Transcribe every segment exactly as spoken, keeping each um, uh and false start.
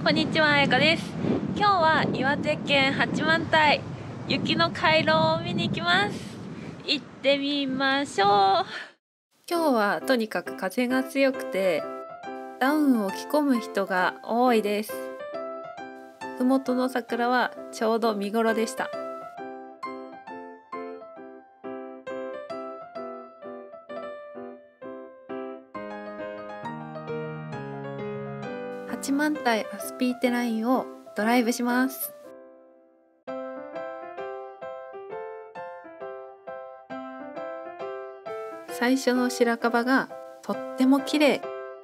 こんにちは、あやかです。今日は岩手県八幡平雪の回廊を見に行きます。行ってみましょう。今日はとにかく風が強くてダウンを着込む人が多いです。ふもとの桜はちょうど見頃でした。八幡平アスピーテラインをドライブします。最初の白樺がとっても綺麗。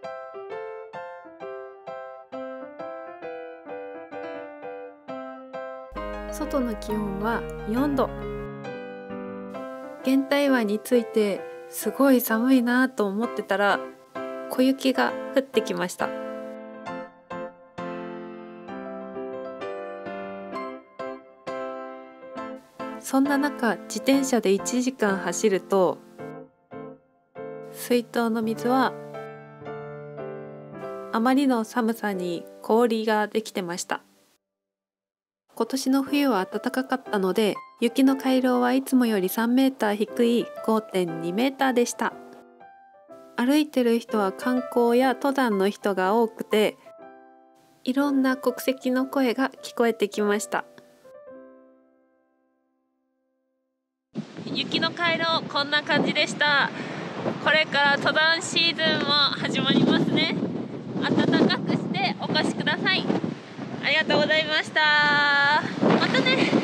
外の気温はよんど。原体湾についてすごい寒いなと思ってたら小雪が降ってきました。そんな中、自転車でいちじかん走ると水筒の水はあまりの寒さに氷ができてました。今年の冬は暖かかったので雪の回廊はいつもよりさんメーター低い ごてんにメーターでした。歩いてる人は観光や登山の人が多くていろんな国籍の声が聞こえてきました。雪の回廊こんな感じでした。これから登山シーズンも始まりますね。暖かくしてお越しください。ありがとうございました。またね。